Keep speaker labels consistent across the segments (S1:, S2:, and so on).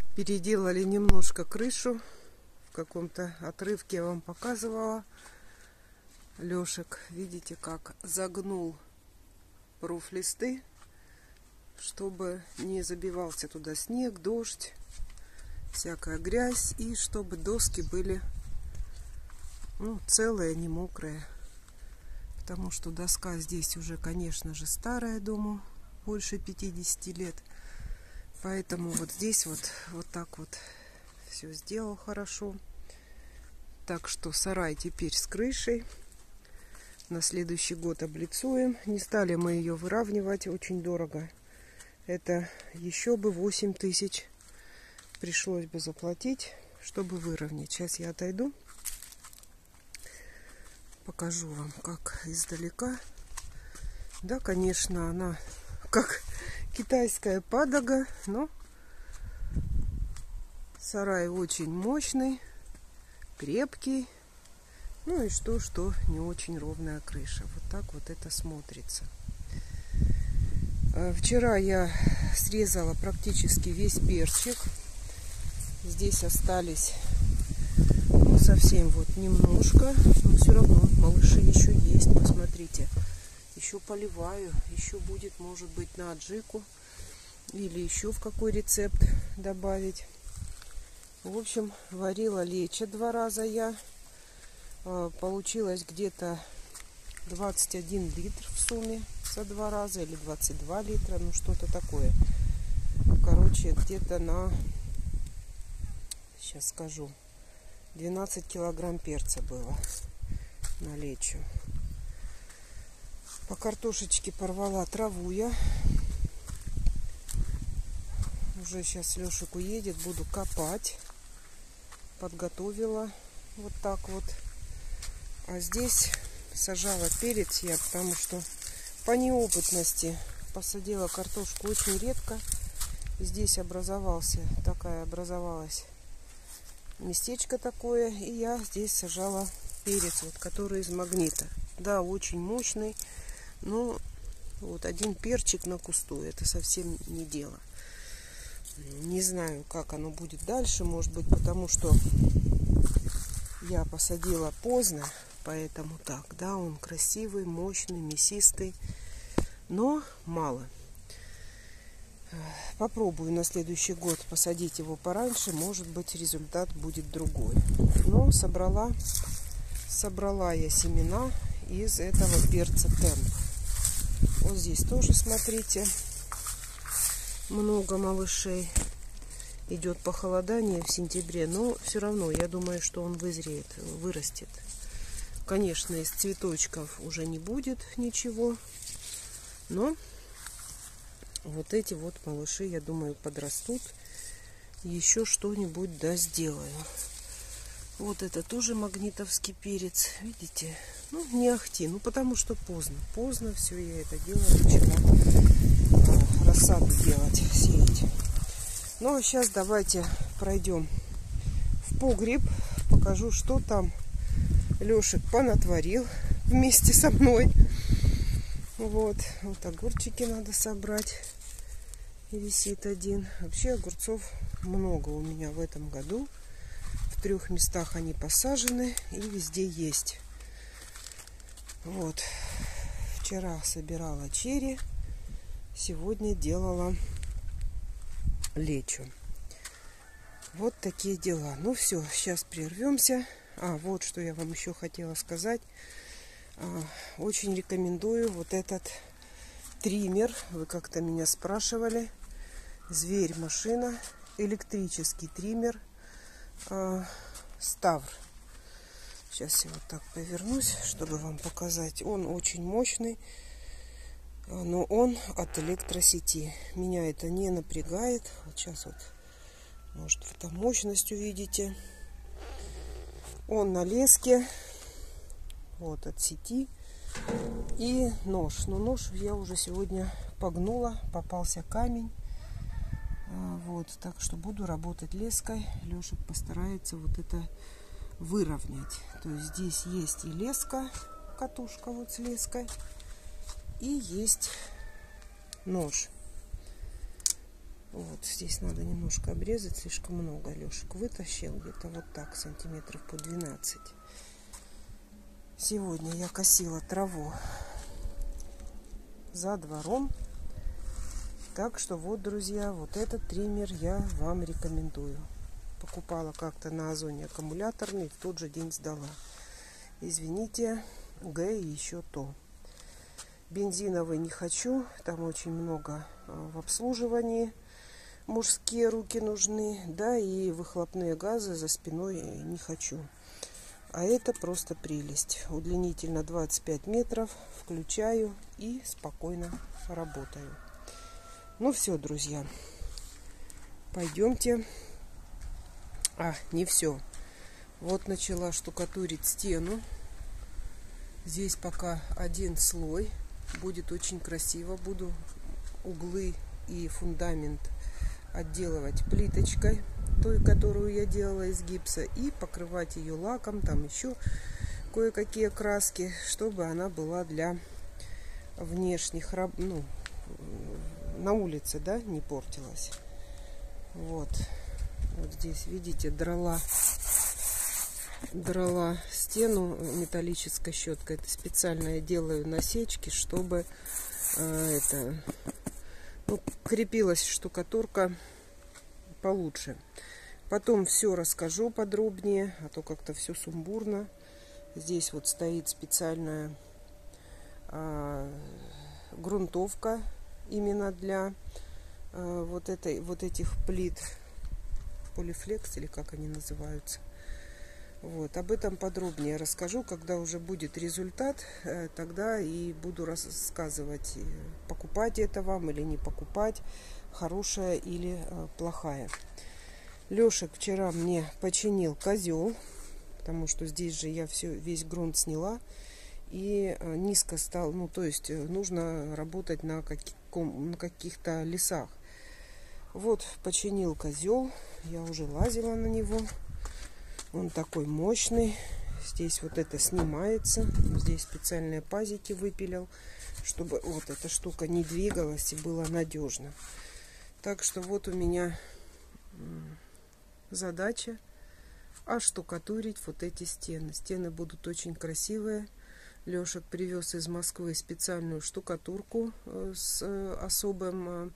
S1: Переделали немножко крышу. В каком-то отрывке я вам показывала. Лешек, видите, как загнул профлисты, чтобы не забивался туда снег, дождь, всякая грязь, и чтобы доски были целые, не мокрые. Потому что доска здесь уже, конечно же, старая, дому больше 50 лет. Поэтому вот здесь вот так вот все сделал хорошо. Так что сарай теперь с крышей. На следующий год облицуем. Не стали мы ее выравнивать, очень дорого. Это еще бы 8 тысяч пришлось бы заплатить, чтобы выровнять. Сейчас я отойду. Покажу вам, как издалека. Да, конечно, она как китайская падога, но сарай очень мощный, крепкий. Ну и что не очень ровная крыша. Вот так вот это смотрится. Вчера я срезала практически весь перчик. Здесь остались совсем вот немножко, но все равно малыши еще есть. Посмотрите, еще поливаю, еще будет, может быть, на аджику или еще в какой рецепт добавить. В общем, варила лечо 2 раза я. Получилось где-то 21 литр в сумме за 2 раза, или 22 литра, ну что-то такое. Короче, где-то на, сейчас скажу, 12 килограмм перца было на лечо. По картошечке порвала траву я. Уже сейчас Лешек уедет, буду копать. Подготовила вот так вот. А здесь сажала перец я, потому что по неопытности посадила картошку очень редко. Здесь образовалось местечко такое, и я здесь сажала перец, вот, который из магнита. Да, очень мощный, но вот один перчик на кусту, это совсем не дело. Не знаю, как оно будет дальше, может быть, потому что я посадила поздно, поэтому так, да, он красивый, мощный, мясистый, но мало. Попробую на следующий год посадить его пораньше, может быть, результат будет другой. Но собрала я семена из этого перца темп. Вот здесь тоже, смотрите, много малышей. Идет похолодание в сентябре, но все равно я думаю, что он вызреет, вырастет. Конечно, из цветочков уже не будет ничего, но вот эти вот малыши, я думаю, подрастут. Еще что-нибудь да сделаю. Вот это тоже магнитовский перец. Видите? Ну, не ахти. Ну, потому что поздно. Поздно все я это делала. Начала рассаду делать, сеять. Ну, а сейчас давайте пройдем в погреб. Покажу, что там Лешек понатворил вместе со мной. Вот огурчики надо собрать. И висит один. Вообще огурцов много у меня в этом году. В 3 местах они посажены и везде есть. Вот. Вчера собирала черри. Сегодня делала лечо. Вот такие дела. Ну все, сейчас прервемся. Вот что я вам еще хотела сказать. Очень рекомендую вот этот триммер. Вы как-то меня спрашивали. Зверь машина. Электрический триммер. Ставр. Сейчас я вот так повернусь, чтобы вам показать. Он очень мощный. Но он от электросети. Меня это не напрягает. Вот сейчас вот, может, это мощность увидите. Он на леске. Вот от сети. И нож. Но нож я уже сегодня погнула. Попался камень. Вот. Так что буду работать леской. Лешек постарается вот это выровнять. То есть здесь есть и леска. Катушка вот с леской. И есть нож. Вот здесь надо немножко обрезать, слишком много. Лешек вытащил, где-то вот так, сантиметров по 12. Сегодня я косила траву за двором. Так что вот, друзья, вот этот триммер я вам рекомендую. Покупала как-то на Озоне аккумуляторный, в тот же день сдала. Извините, Г и еще то. Бензиновый не хочу, там очень много в обслуживании. Мужские руки нужны, да, и выхлопные газы за спиной не хочу. А это просто прелесть. Удлинитель на 25 метров, включаю и спокойно работаю. Ну все, друзья, пойдемте. Не все. Вот начала штукатурить стену. Здесь пока один слой. Будет очень красиво. Буду углы и фундамент отделывать плиточкой, той, которую я делала из гипса, и покрывать ее лаком, там еще кое-какие краски, чтобы она была для внешних, ну, на улице, да, не портилась. Вот здесь, видите, драла стену металлической щеткой. Это специально я делаю насечки, чтобы крепилась штукатурка получше. Потом все расскажу подробнее, а то как-то все сумбурно. Здесь вот стоит специальная грунтовка именно для вот этих плит. Полифлекс, или как они называются. Вот, об этом подробнее расскажу, когда уже будет результат, тогда и буду рассказывать, покупать это вам или не покупать, хорошая или плохая. Лешек вчера мне починил козел, потому что здесь же я весь грунт сняла, и низко стал, ну, то есть нужно работать на каких-то лесах. Вот, починил козел, я уже лазила на него. Он такой мощный. Здесь вот это снимается. Здесь специальные пазики выпилил, чтобы вот эта штука не двигалась и было надежно. Так что вот у меня задача оштукатурить вот эти стены. Стены будут очень красивые. Лешек привез из Москвы специальную штукатурку с особым,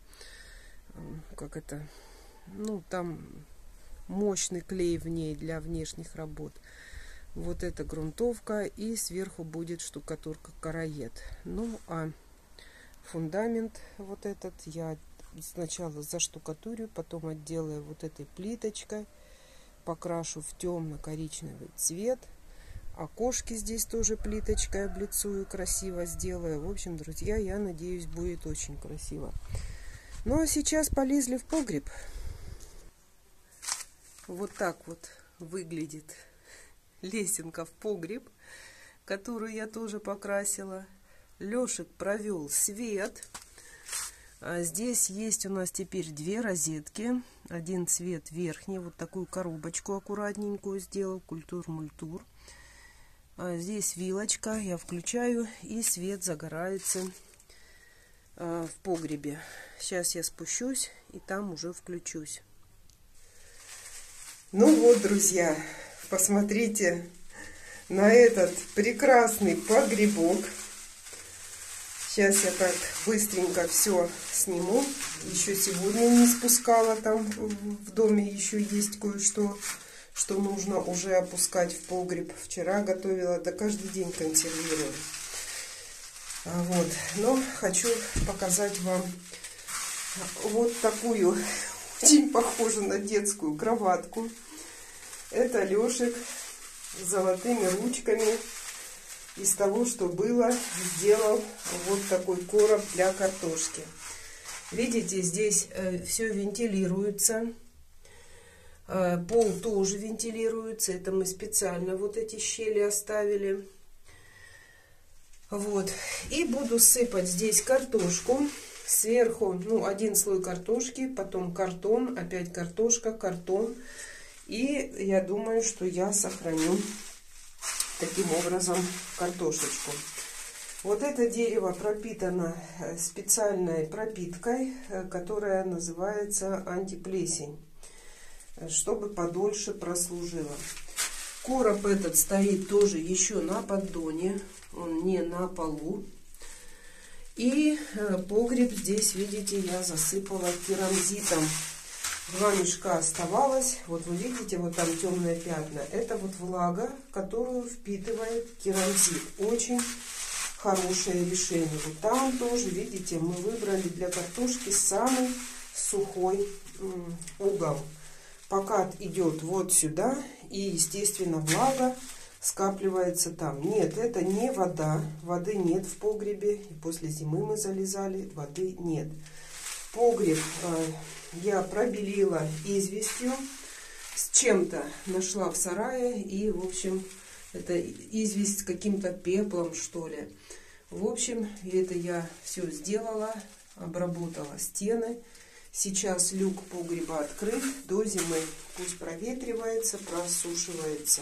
S1: там мощный клей в ней для внешних работ. Вот эта грунтовка, и сверху будет штукатурка караед. Ну, а фундамент вот этот я сначала заштукатурю, потом отделаю вот этой плиточкой, покрашу в темно-коричневый цвет. Окошки здесь тоже плиточкой облицую, красиво сделаю. В общем, друзья, я надеюсь, будет очень красиво. Ну, а сейчас полезли в погреб. Вот так вот выглядит лесенка в погреб, которую я тоже покрасила. Лешек провел свет. Здесь есть у нас теперь две розетки. Один цвет верхний, вот такую коробочку аккуратненькую сделал, культур-мультур. Здесь вилочка, я включаю, и свет загорается в погребе. Сейчас я спущусь и там уже включусь. Ну вот, друзья, посмотрите на этот прекрасный погребок. Сейчас я так быстренько все сниму. Еще сегодня не спускала, там в доме еще есть кое-что, что нужно уже опускать в погреб. Вчера готовила, да каждый день консервирую. Вот, но хочу показать вам вот такую, очень похожу на детскую кроватку. Это Лешек с золотыми ручками из того, что было, сделал вот такой короб для картошки. Видите, здесь все вентилируется. Пол тоже вентилируется. Это мы специально вот эти щели оставили. Вот. И буду сыпать здесь картошку. Сверху, один слой картошки, потом картон, опять картошка, картон. И я думаю, что я сохраню таким образом картошечку. Вот это дерево пропитано специальной пропиткой, которая называется антиплесень, чтобы подольше прослужило. Короб этот стоит тоже еще на поддоне, он не на полу. И погреб здесь, видите, я засыпала керамзитом. 2 мешка оставалось. Вот вы видите, вот там темные пятна. Это вот влага, которую впитывает керамзит. Очень хорошее решение. Вот там тоже, видите, мы выбрали для картошки самый сухой угол. Покат идет вот сюда, и, естественно, влага скапливается там. Нет, это не вода. Воды нет в погребе. И после зимы мы залезали, воды нет. Погреб я пробелила известью. С чем-то нашла в сарае. И, в общем, это известь с каким-то пеплом, что ли. В общем, это я все сделала. Обработала стены. Сейчас люк погреба открыт. До зимы пусть проветривается, просушивается.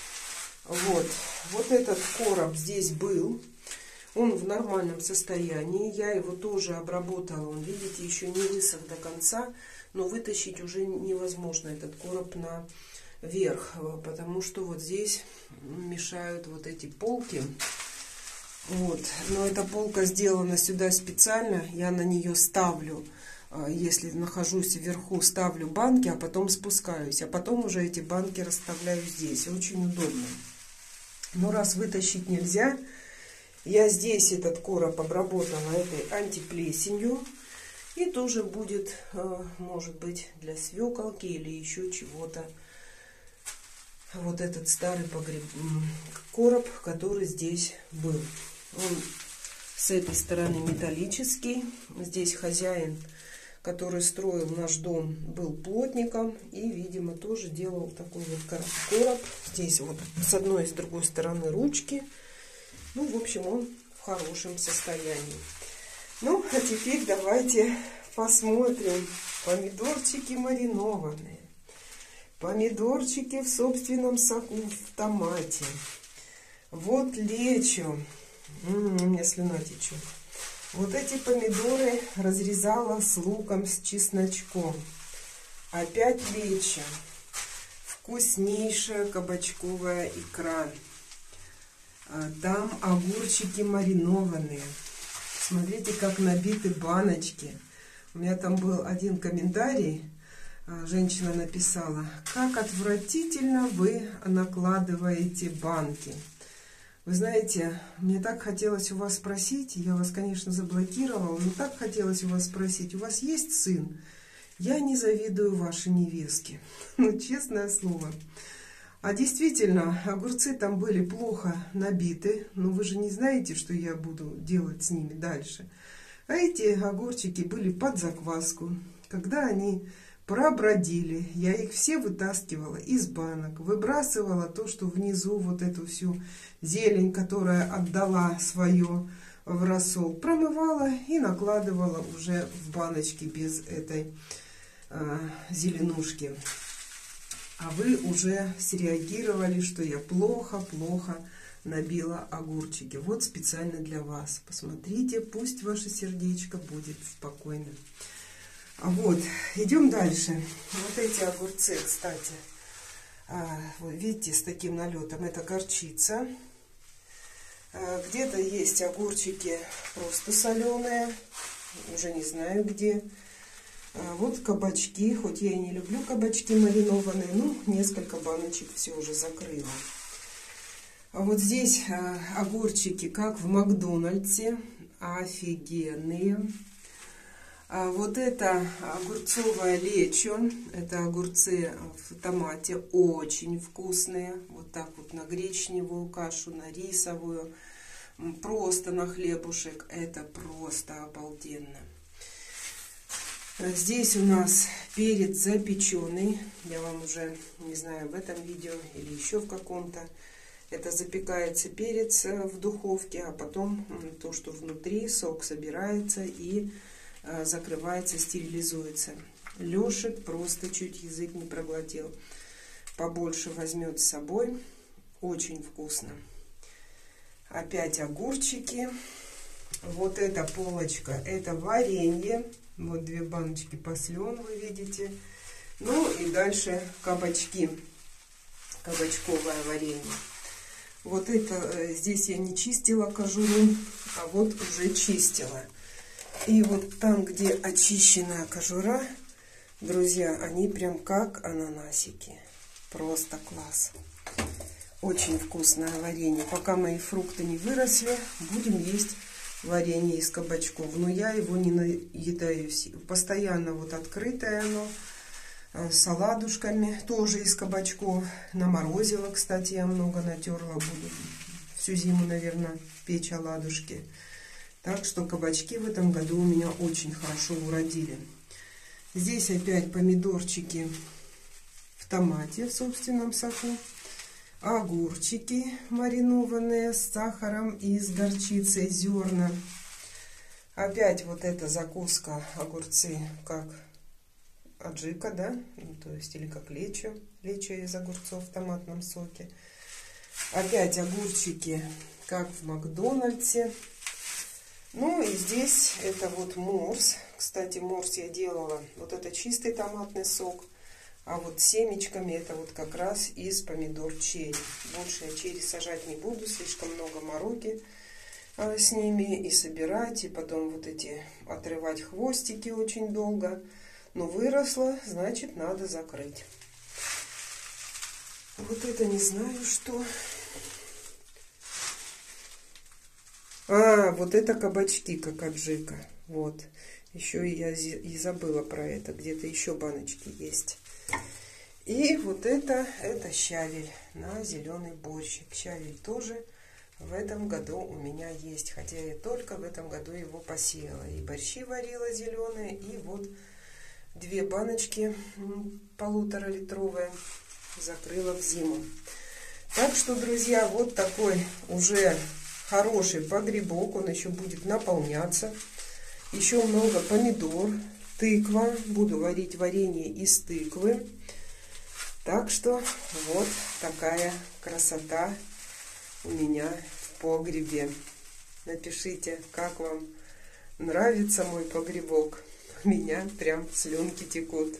S1: Вот этот короб здесь был. Он в нормальном состоянии. Я его тоже обработала. Он, видите, еще не высох до конца. Но вытащить уже невозможно этот короб наверх. Потому что вот здесь мешают вот эти полки. Вот. Но эта полка сделана сюда специально. Я на нее ставлю. Если нахожусь вверху, ставлю банки, а потом спускаюсь. А потом уже эти банки расставляю здесь. Очень удобно. Но раз вытащить нельзя, я здесь этот короб обработала этой антиплесенью. И тоже будет, может быть, для свеколки или еще чего-то. Вот этот старый короб, который здесь был. Он с этой стороны металлический. Здесь хозяин, который строил наш дом, был плотником и, видимо, тоже делал такой вот короб. Здесь вот с одной и с другой стороны ручки. Ну, в общем, он в хорошем состоянии. Ну, а теперь давайте посмотрим. Помидорчики маринованные. Помидорчики в собственном соку, в томате. Вот лечо. У меня слюна течет. Вот эти помидоры разрезала с луком, с чесночком. Опять лечо. Вкуснейшая кабачковая икра. Там огурчики маринованные. Смотрите, как набиты баночки. У меня там был один комментарий. Женщина написала: как отвратительно вы накладываете банки. Вы знаете, мне так хотелось у вас спросить, я вас, конечно, заблокировала, но так хотелось у вас спросить: у вас есть сын? Я не завидую вашей невестке. Ну, честное слово. А действительно, огурцы там были плохо набиты, но вы же не знаете, что я буду делать с ними дальше. А эти огурчики были под закваску. Когда они пробродили, я их все вытаскивала из банок, выбрасывала то, что внизу, вот эту всю зелень, которая отдала свое в рассол, промывала и накладывала уже в баночки без этой зеленушки. А вы уже среагировали, что я плохо набила огурчики. Вот специально для вас. Посмотрите, пусть ваше сердечко будет спокойным. Вот, идем дальше. Вот эти огурцы, кстати, вот видите, с таким налетом. Это горчица. Где-то есть огурчики просто соленые. Уже не знаю где. Вот кабачки. Хоть я и не люблю кабачки маринованные, но несколько баночек все уже закрыла. А вот здесь огурчики, как в Макдональдсе. Офигенные. Вот это огурцовое лечо. Это огурцы в томате. Очень вкусные. Вот так вот на гречневую кашу, на рисовую. Просто на хлебушек. Это просто обалденно. Здесь у нас перец запеченный. Я вам уже, не знаю, в этом видео или еще в каком-то. Это запекается перец в духовке, а потом то, что внутри, сок собирается и закрывается, стерилизуется. Лешек просто чуть язык не проглотил. Побольше возьмет с собой. Очень вкусно. Опять огурчики. Вот эта полочка, это варенье. Вот 2 баночки послен, вы видите. Ну и дальше кабачки. Кабачковое варенье. Вот это здесь я не чистила кожуру, а вот уже чистила. И вот там, где очищенная кожура, друзья, они прям как ананасики. Просто класс. Очень вкусное варенье. Пока мои фрукты не выросли, будем есть варенье из кабачков. Но я его не наедаюсь. Постоянно вот открытое оно. С оладушками. Тоже из кабачков. Наморозила, кстати, я много натерла. Буду всю зиму, наверное, печь оладушки. Так что кабачки в этом году у меня очень хорошо уродили. Здесь опять помидорчики в томате в собственном соку. Огурчики маринованные с сахаром и с горчицей, зерна. Опять вот эта закуска, огурцы, как аджика, да, ну, то есть или как лечо из огурцов в томатном соке. Опять огурчики, как в Макдональдсе. Ну и здесь это вот морс. Кстати, морс я делала, вот это чистый томатный сок. А вот семечками это вот как раз из помидор черри. Больше я черри сажать не буду, слишком много мороки с ними. И собирать, и потом вот эти отрывать хвостики очень долго. Но выросло, значит надо закрыть. Вот это не знаю что. А, вот это кабачки, как аджика. Вот. Еще я и забыла про это. Где-то еще баночки есть. И вот это щавель на зеленый борщик. Щавель тоже в этом году у меня есть. Хотя я только в этом году его посеяла. И борщи варила зеленые. И вот 2 баночки 1,5-литровые закрыла в зиму. Так что, друзья, вот такой уже хороший погребок. Он еще будет наполняться. Еще много помидор, тыква. Буду варить варенье из тыквы. Так что вот такая красота у меня в погребе. Напишите, как вам нравится мой погребок. У меня прям слюнки текут.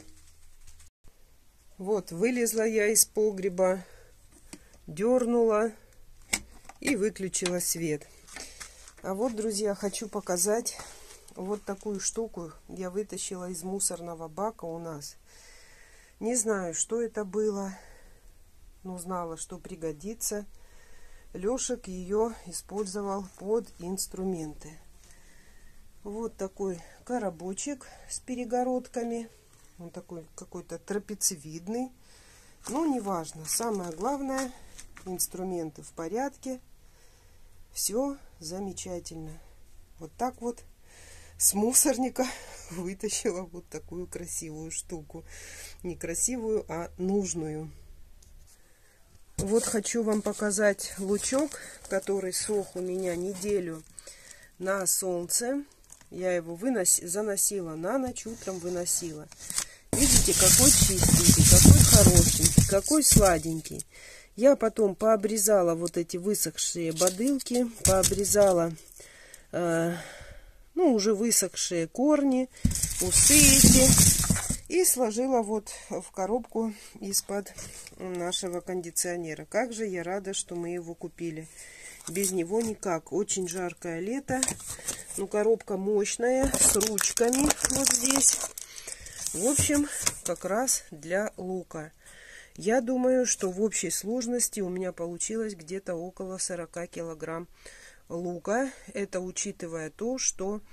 S1: Вот, вылезла я из погреба, дернула и выключила свет. А вот, друзья, хочу показать вот такую штуку. Я вытащила из мусорного бака у нас. Не знаю, что это было, но знала, что пригодится. Лешек ее использовал под инструменты. Вот такой коробочек с перегородками. Он такой какой-то трапециевидный. Но неважно. Самое главное, инструменты в порядке. Все замечательно. Вот так вот с мусорника вытащила вот такую красивую штуку. Не красивую, а нужную. Вот хочу вам показать лучок, который сох у меня неделю на солнце. Я его заносила на ночь, утром выносила. Видите, какой чистенький, какой хорошенький, какой сладенький. Я потом пообрезала вот эти высохшие бодылки, пообрезала уже высохшие корни, усы эти. И сложила вот в коробку из-под нашего кондиционера. Как же я рада, что мы его купили. Без него никак. Очень жаркое лето. Ну, коробка мощная, с ручками вот здесь. В общем, как раз для лука. Я думаю, что в общей сложности у меня получилось где-то около 40 килограмм лука. Это учитывая то, что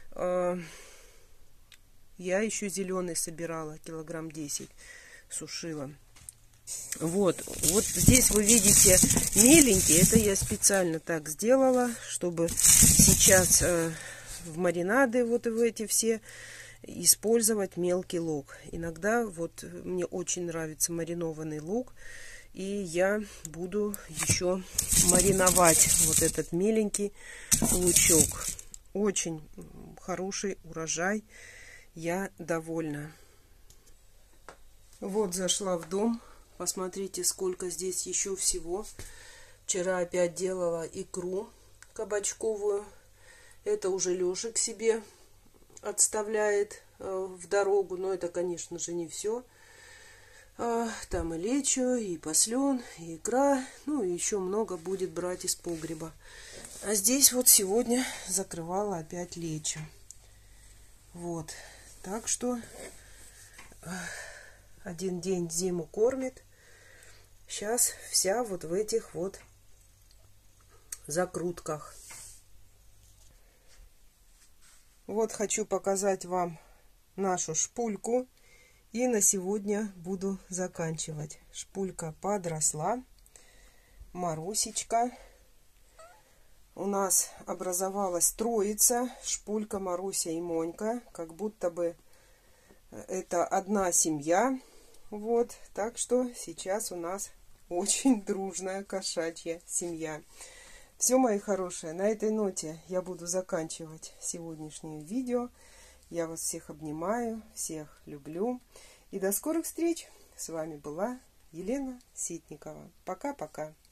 S1: я еще зеленый собирала, килограмм 10 сушила. Вот здесь вы видите меленький. Это я специально так сделала, чтобы сейчас в маринады вот в эти все использовать мелкий лук. Иногда вот мне очень нравится маринованный лук. И я буду еще мариновать вот этот меленький лучок. Очень хороший урожай. Я довольна. Вот зашла в дом. Посмотрите, сколько здесь еще всего Вчера опять делала икру кабачковую. Это уже Леша к себе отставляет в дорогу. Но это, конечно же, не все. Там и лечо, и послен, и икра. Ну, и еще много будет брать из погреба. А здесь вот сегодня закрывала опять лечо. Вот. Так что один день зиму кормит. Сейчас вся вот в этих вот закрутках. Вот хочу показать вам нашу шпульку. И на сегодня буду заканчивать. Шпулька подросла. Марусечка. У нас образовалась троица. Шпулька, Маруся и Монька. Как будто бы это одна семья. Вот. Так что сейчас у нас очень дружная кошачья семья. Все, мои хорошие, на этой ноте я буду заканчивать сегодняшнее видео. Я вас всех обнимаю, всех люблю. И до скорых встреч. С вами была Елена Ситникова. Пока-пока.